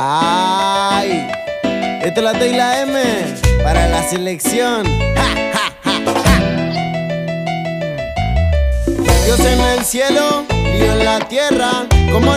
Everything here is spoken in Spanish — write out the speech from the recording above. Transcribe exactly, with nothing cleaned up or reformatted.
Ay, esto es la T y la M para la selección. Ja, ja, ja, ja. Dios en el cielo, Dios en la tierra, como